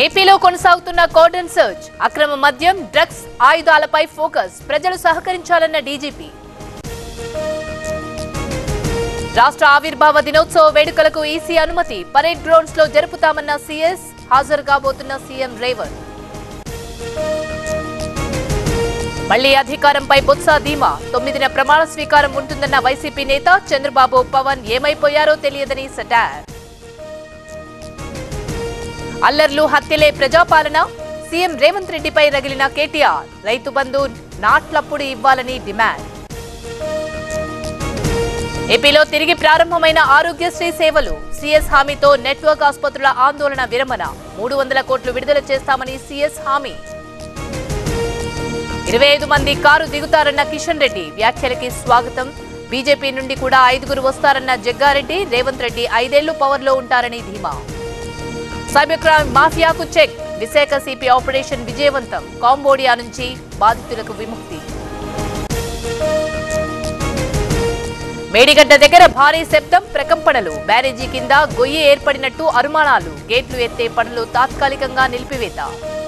ఏపీలో కొనసాగుతున్న cordon search, అక్రమ మద్యం, డ్రగ్స్, ఆయుధాలపై ఫోకస్, ప్రజలు సహకరించాలన్న డీజీపీ. రాష్ట్ర ఆవిర్భావ దినోత్సవ వేడుకలకు ఈసీ అనుమతి, పరేడ్ గ్రౌండ్స్ లో జరుపుతామన్న సీఎస్, హాజరు కాబోతున్న సీఎం రేవంత్. మళ్లీ అధికారంపై బొత్స ధీమా, 9న ప్రమాణ స్వీకారం ఉంటుందన్న వైసీపీ నేత. చంద్రబాబు, పవన్ ఏమైపోయారో తెలియదని సెటార్. అల్లర్లు, హత్యలే ప్రజాపాలన, సీఎం రేవంత్ రెడ్డిపై రగిలిన కేటీఆర్. రైతు బంధు నాట్లప్పుడు ఇవ్వాలని డిమాండ్. ఏపీలో తిరిగి ప్రారంభమైన ఆరోగ్యశ్రీ సేవలు, సీఎస్ హామీతో నెట్వర్క్ ఆసుపత్రుల ఆందోళన విరమణ. 300 కోట్లు విడుదల చేస్తామని సీఎస్ హామీ. 25 మంది కారు దిగుతారన్న కిషన్ రెడ్డి వ్యాఖ్యలకి స్వాగతం. బీజేపీ నుండి కూడా 5గురు వస్తారన్న జగ్గారెడ్డి. రేవంత్ రెడ్డి 5 ఏళ్లు పవర్లో ఉంటారని ధీమా. సైబర్ క్రైమ్ మాఫియాకు చెక్, విశాఖ సిపి ఆపరేషన్ విజయవంతం. కాంబోడియా నుంచి బాధితులకు విముక్తి. మేడిగడ్డ దగ్గర భారీ శబ్దం, ప్రకంపనలు. బ్యారేజీ కింద గొయ్యి ఏర్పడినట్టు అనుమానాలు. గేట్లు ఎత్తే పనులు తాత్కాలికంగా నిలిపివేత.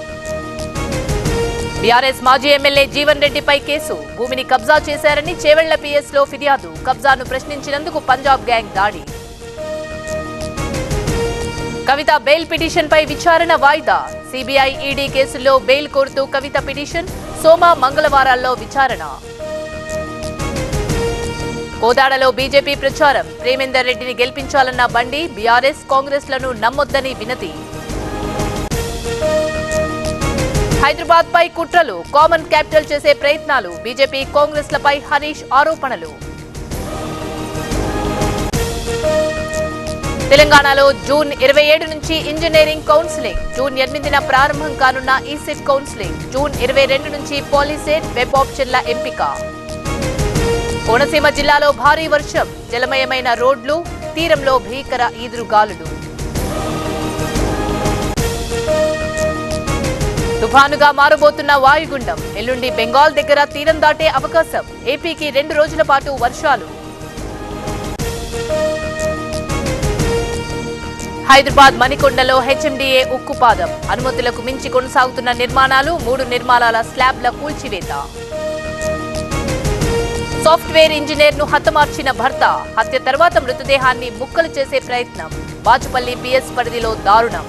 బీఆర్ఎస్ మాజీ ఎమ్మెల్యే జీవన్ రెడ్డిపై కేసు, భూమిని కబ్జా చేశారని చేవెళ్ల పిఎస్ లో ఫిర్యాదు. కబ్జాను ప్రశ్నించినందుకు పంజాబ్ గ్యాంగ్ దాడి. కవిత బెయిల్ పిటిషన్ పై విచారణ వాయిదా. సిబిఐ, ఈడీ కేసుల్లో బెయిల్ కోరుతూ కవిత పిటిషన్. సోమ, మంగళవారాల్లో విచారణ. కోదాడలో బీజేపీ ప్రచారం, ప్రేమేందర్ రెడ్డిని గెలిపించాలన్న బండి. బీఆర్ఎస్, కాంగ్రెస్ లను నమ్మొద్దని వినతి. హైదరాబాద్ పై కుట్రలు, కామన్ క్యాపిటల్ చేసే ప్రయత్నాలు. బీజేపీ, కాంగ్రెస్ లపై హరీష్ ఆరోపణలు. తెలంగాణలో జూన్ 27 నుంచి ఇంజనీరింగ్ కౌన్సిలింగ్. జూన్ 8న ప్రారంభం కానున్న ఈసెట్ కౌన్సిలింగ్. జూన్ 22 నుంచి పాలిసెట్, వెబ్ ఆప్షన్ల ఎంపిక. కోనసీమ జిల్లాలో భారీ వర్షం, జలమయమైన రోడ్లు, తీరంలో భీకర ఈదురుగాలులు. తుఫానుగా మారబోతున్న వాయుగుండం, ఎల్లుండి బెంగాల్ దగ్గర తీరం దాటే అవకాశం. ఏపీకి 2 రోజుల పాటు వర్షాలు. హైదరాబాద్ మణికొండలో హెచ్ఎండీఏ ఉక్కుపాదం, అనుమతులకు మించి కొనసాగుతున్న నిర్మాణాలు. 3 నిర్మాణాల స్లాబ్ల కూల్చివేత. సాఫ్ట్వేర్ ఇంజనీర్ ను హతమార్చిన భర్త, హత్య తర్వాత మృతదేహాన్ని ముక్కలు చేసే ప్రయత్నం. బాచుపల్లి పిఎస్ పరిధిలో దారుణం.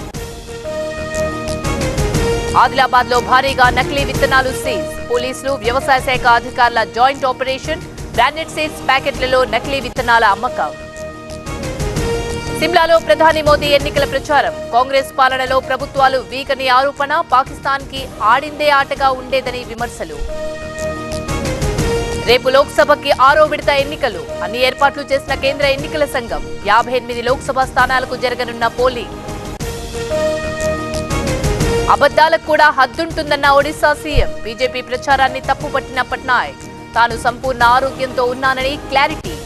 ఆదిలాబాద్ లో భారీగా నకిలీ విత్తనాలు సీజ్. పోలీసులు, వ్యవసాయ శాఖ అధికారుల జాయింట్ ఆపరేషన్. బ్రాండెడ్ సీడ్స్ ప్యాకెట్లలో నకిలీ విత్తనాల అమ్మకం. సిమ్లాలో ప్రధాని మోదీ ఎన్నికల ప్రచారం. కాంగ్రెస్ పాలనలో ప్రభుత్వాలు వీక్ అని ఆరోపణ. పాకిస్తాన్ కి ఆడిందే ఆటగా ఉండేదని విమర్శలు. రేపు లోక్సభకి 6వ విడత ఎన్నికలు. అన్ని ఏర్పాట్లు చేసిన కేంద్ర ఎన్నికల సంఘం. 58 లోక్సభ స్థానాలకు జరగనున్న పోలింగ్. అబద్దాలకు కూడా హద్దుంటుందన్న ఒడిశా సీఎం. బీజేపీ ప్రచారాన్ని తప్పుపట్టిన పట్నాయక్. తాను సంపూర్ణ ఆరోగ్యంతో ఉన్నానని క్లారిటీ.